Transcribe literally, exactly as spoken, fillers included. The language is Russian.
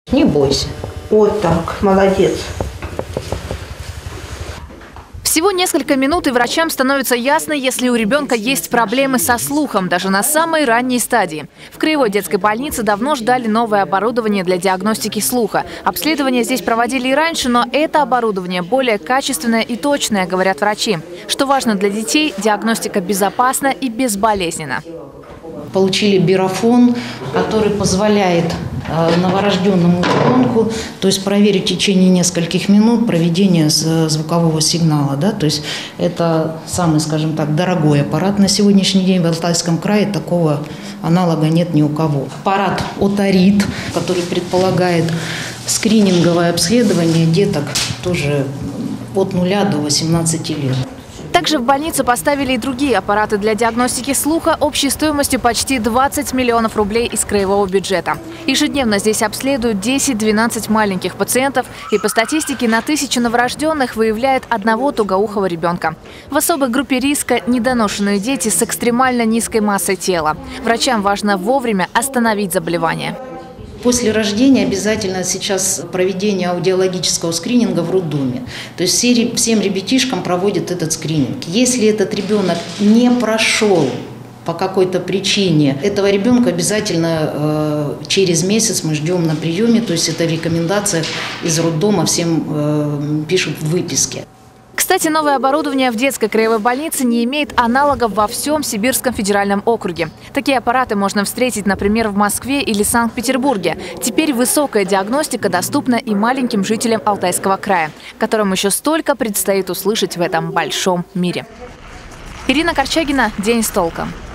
Не бойся. Вот так, молодец. Всего несколько минут, и врачам становится ясно, если у ребенка есть проблемы со слухом, даже на самой ранней стадии. В Краевой детской больнице давно ждали новое оборудование для диагностики слуха. Обследования здесь проводили и раньше, но это оборудование более качественное и точное, говорят врачи. Что важно для детей, диагностика безопасна и безболезненна. Получили бирофон, который позволяет новорожденному ребенку, то есть проверить в течение нескольких минут проведение звукового сигнала. Да? То есть это самый, скажем так, дорогой аппарат на сегодняшний день. В Алтайском крае такого аналога нет ни у кого. Аппарат Отарит, который предполагает скрининговое обследование деток тоже от нуля до восемнадцати лет. Также в больницу поставили и другие аппараты для диагностики слуха общей стоимостью почти двадцать миллионов рублей из краевого бюджета. Ежедневно здесь обследуют десять-двенадцать маленьких пациентов, и по статистике на тысячу новорожденных выявляет одного тугоухого ребенка. В особой группе риска недоношенные дети с экстремально низкой массой тела. Врачам важно вовремя остановить заболевание. После рождения обязательно сейчас проведение аудиологического скрининга в роддоме. То есть всем ребятишкам проводят этот скрининг. Если этот ребенок не прошел по какой-то причине, этого ребенка обязательно э, через месяц мы ждем на приеме. То есть это рекомендация из роддома, всем э, пишут в выписке. Кстати, новое оборудование в детской краевой больнице не имеет аналогов во всем Сибирском федеральном округе. Такие аппараты можно встретить, например, в Москве или Санкт-Петербурге. Теперь высокая диагностика доступна и маленьким жителям Алтайского края, которым еще столько предстоит услышать в этом большом мире. Ирина Корчагина, «День с толком».